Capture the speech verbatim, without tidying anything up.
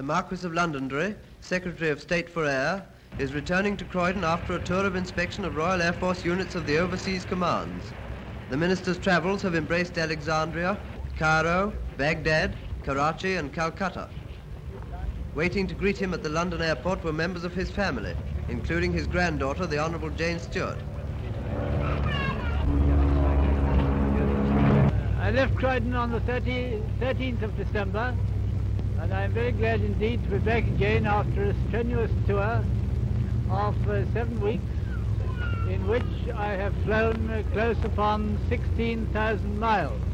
Marquis of Londonderry, Secretary of State for Air, is returning to Croydon after a tour of inspection of Royal Air Force units of the overseas commands. The Minister's travels have embraced Alexandria, Cairo, Baghdad, Karachi and Calcutta. Waiting to greet him at the London airport were members of his family, including his granddaughter, the Honourable Jane Stewart. I left Croydon on the thirteenth of December, and I'm very glad indeed to be back again after a strenuous tour of uh, seven weeks, in which I have flown uh, close upon sixteen thousand miles.